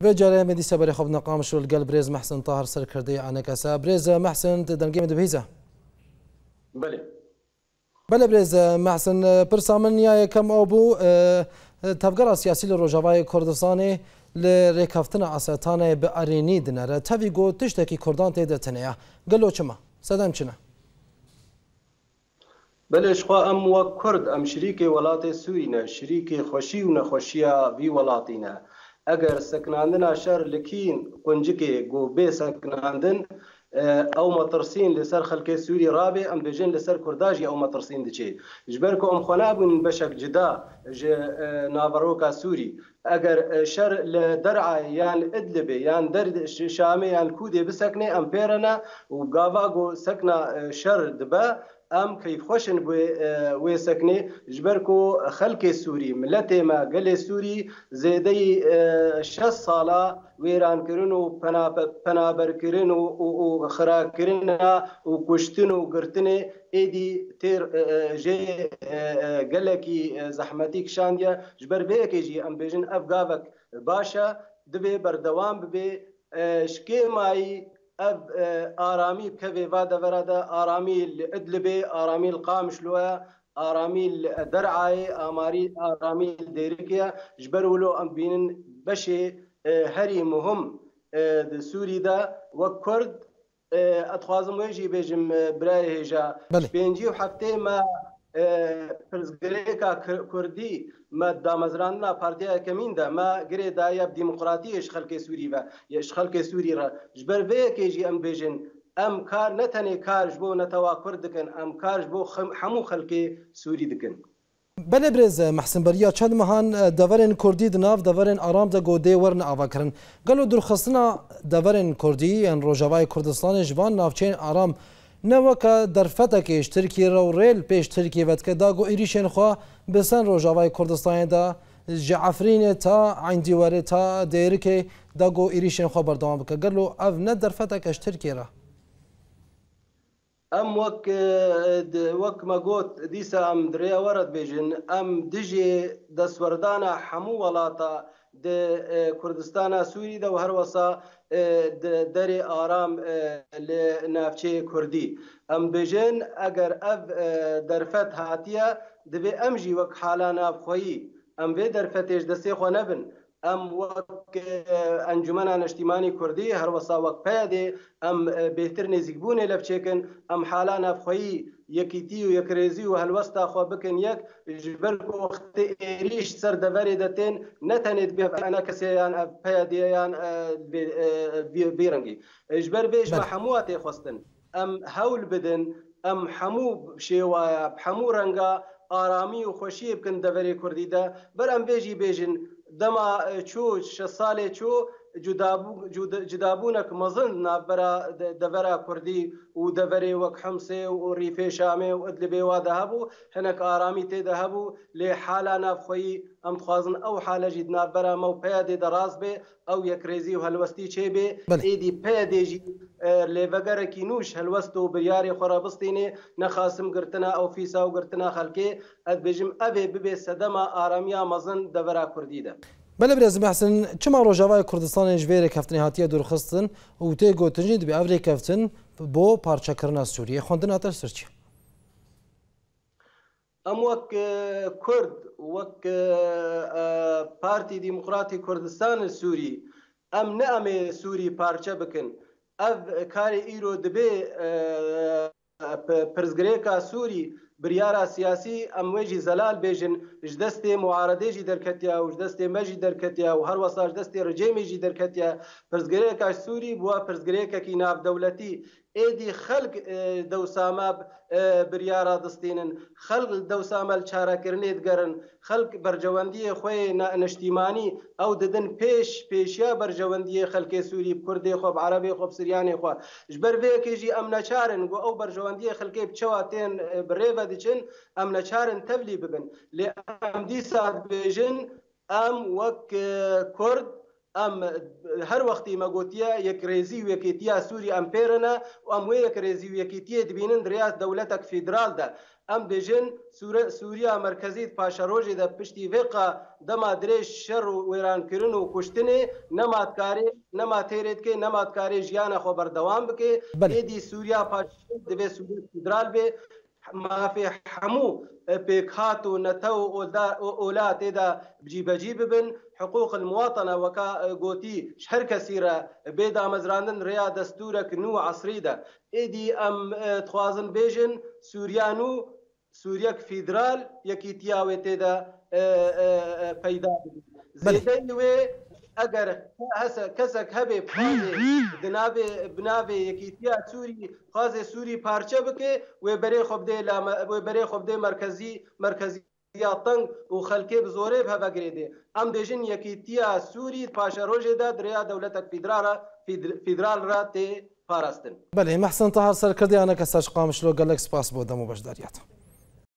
و جاره مدی سبری خوب نقام شو القلب بريز محسن طاهر سركردي عنك اسا بريز محسن تدنقي مد بهيزه بله بريز محسن برسامن يا كم ابو تفقر سياسي لروجاواي كردستاني لريكافتنا اساتانه باريني دنره تفيغو تشتكي كردان تيدتنيا قالو چما سدم چنا بله شخوا ام و کرد ام شریک ولات سورینا شریک خوشی و نخوشیا وی ولاتینا اگر سکناندن شر لکین قنجکی گو بی سکناندن او مطرسين لسر خلق سوري رابع ام بجن لسر كرداجي او مطرسين دچي جبركو ام خنابن بشك جدا نافروكا سوري اگر شر لدرعا يان ادلب يان درد شامي يان كودي بسكني ام بيرنا وغافاغو سكنا شر دبا ام كيف خوشن وي سكني جبركو خلق سوري ملتي ما قال سوري زيدي 6 صاله ويران كرنو پنابر كرنو وخرا كرنا وكشتن وقرتني ايدي تير جي قالكي زحمتيك شانديا جبر بيك يجي ام بيجن افغافك باشا دبي بردوام ببي شكي ماي اب آرامی بكفي فادا فرادا آرامی الادلبي آرامی القامش لويا آرامی الدرعاي آرامی الديريكيا جبرولو ام بينن بشي هري مهم سوري دا وكرد اتخوازم ويجي بيجم براي هجا بينجي وحفتي ما پرزگریکا کردی ما دامزراننا پارتیا کمین دا ما گری دایب ديمقراطی اشخلق سوری و اشخلق سوری را جبر وی کیجی ام بیجن ام کار نتنی کار جبو نتوا کردکن ام کار جبو حمو خلق سوری دکن بله برز محسن بریا چند مهان دورن کردی دناف دورن آرام دا گوده ورن آوا کرن گلو درخستنا دورن کردی ان روجاوای کردستان جوان نافچین آرام نوکا در فتکش ترکیه رو ریل پیش ترکیه ود که داگو ایریشن خوا بسن روجاوای کردستان دا جعفرین تا عین دیواره تا دیرکه داگو ایریشن خوا بردوام بکه گلو او نه در فتکش ترکیه را ام وك ما قلت ديسا ام دريا ورد بيجن ام دجي دسوردانا حمو ولاتا د كردستانا سوري دا وهر وصا دري آرام لنافچه كردي ام بيجن اگر اف درفت هاتيا دبي امجي وك حالا نافخوي ام في درفتش دسي خو نبن ام وك انجمنا اجتماعي كردي هر وصا وك بيدي ام بهتر نزيكبوني لفچكن ام حالا نافخوي يكيتي ويكريزي وهالوسطا خو بكن يك جبركو وقت ريش سر دبري دتين نتنت به انا كسيان بيديان بيرنجي جبر بيش ما حمواتي خستن ام هول بدن ام حمو شيوايا بحمو رنگا آرامی و خوشی بکن دبری کردی دا بر ام بیجی بیجن دما چو 6 ساله چو جدابونك مظن نابرا دبرا كردي ودبري وك حمصي وريفي شامي وادلبي وذهبوا هناك آرامي تذهبوا لحالة نافخي ام تخازن او حالة جد نابرا مو بيادي دراز بي او يكريزي وهالوستي چي بي ايدي بيادي جي لفقر كينوش هالوستو برياري خرابستيني نخاسم قرتنا او فيسا وقرتنا خلقي ادبجم ابي ببي سدما آراميا مظن دبرا كردي ده بله برز محسن چما روجاوای کردستان جویر کفتنی هاتیه درخستن و تی گوتنجی دبی اوری کفتن بو پارچه کرنا سوریه خوندن اتر سرچی ام وك كرد وك بارتي ديمقراطي كردستان السوري ام نعم سوري پارچه بكن اف كاري ايرو دبي پرزگریکا سوری بريارا سياسي ام وجي زلال بيجن جدستي معارضه جي دركتيا وجدستي مجي دركتيا وهر وصا جدستي رجيمي جي دركتيا پرزگريكا سوري بوا پرزگريكا كيناف دولتي ايدي خلق دوساما بريارا دستينن خلق دوساما الچارا كرنيت قرن خلق برجواندي خوي نشتيماني او ددن پیشيا برجواندي خلق سوري بكردي خو بعربي خو بسرياني خو جبر بيك يجي امنا چارن او برجواندي خلقي بچواتين بريفا ديچن امنا چارن تبلي ببن لام دي ساعت بيجن ام وك كرد ام هر وقتی ما گوتیا یک ریزی و یکیتیا سوری امپیرنا و ام یک ریزی و یکیتیا دبینن ریاست دولتک فدرال ده ئەم بێژن سووریا مرکزیت پاشە ڕۆژێ دە پشتی vêqa dema dirêj şer û wêrankirin û kuştinê nema têrêdikê nema dikarê jiyana xwe berdewam bike êdî Sûriya paşê divê Sûriya federal bê mafê hemû pêkhat û nete û ola têda cîbecî bibin hiqûq muwatana weka gotî ji her kesî re bê damezrandin rêya destûrek nû esrî de êdî em dixwazin bêjin Sûriya nû Sûriyek federal yekîtiya wê têda peyda bibin zêdeyî wê eger kesek hebe bi navê yekîtiya Sûrî xwazê Sûrî parçe bike wê berê xwe bidê merkeziya teng û xelkê bi zorê hevegirê dê em bêjin yekîtiya Sûrî paşa rojê de dirêya dewletek federal re tê parastin. Belê Mehsen Tahar serkirdeya neke Serj Qamişlo gelek spas bo demo beşdariyat.